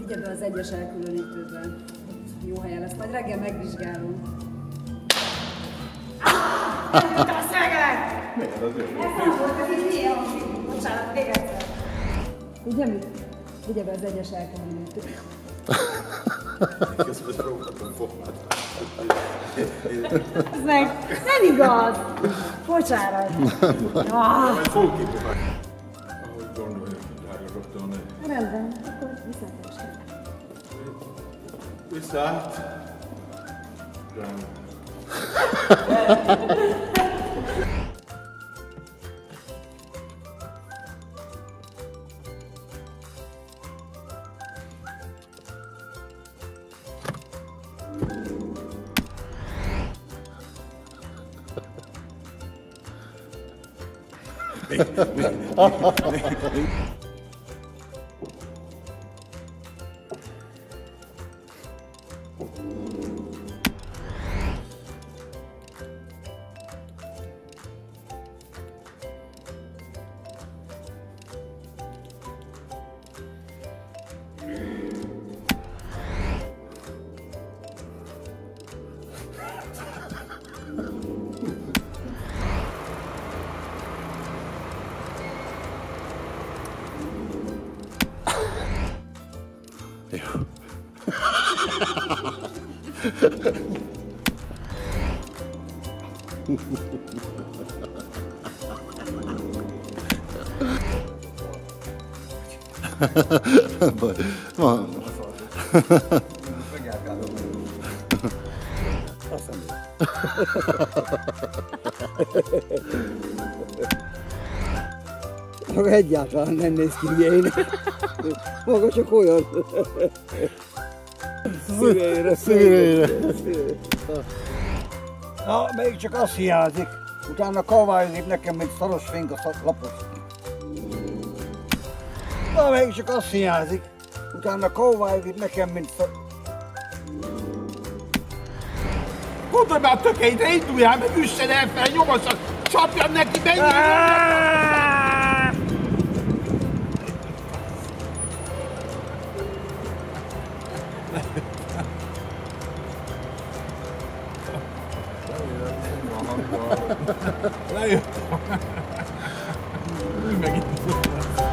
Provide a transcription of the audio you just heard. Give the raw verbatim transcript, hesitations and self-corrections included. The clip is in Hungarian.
Vigye be az egyes elkülönítőben. Jó helyen lesz, majd reggel megvizsgálom. Eljuttasz reggel! Miért az jó? Ez nem volt, ez így milyen hangzik. Bocsánat, még egyszer. Ugye mit? Vigye be az egyes elkülönítőt. Közben rógatom formát. Ez meg nem igaz! Bocsánat! Majd fóképbe meg. Ahogy gondolja, drága doktornő. Rendben, akkor viszontlátásra. Viszont. Drága. Van. Maga egyáltalán nem néz ki hülyén. Maga csak olyan. Szívére, Szívére. Na, még csak azt hiányzik. Utána kavályozik nekem, mint szaros fink a lapos. Na, még csak azt hiányzik. Utána kavályozik nekem, mint szaros... Gondolj már a tökeidre, induljál meg, üssen el fel, nyomosan, csapjam neki, menjél! Lejöttem. Ő megint.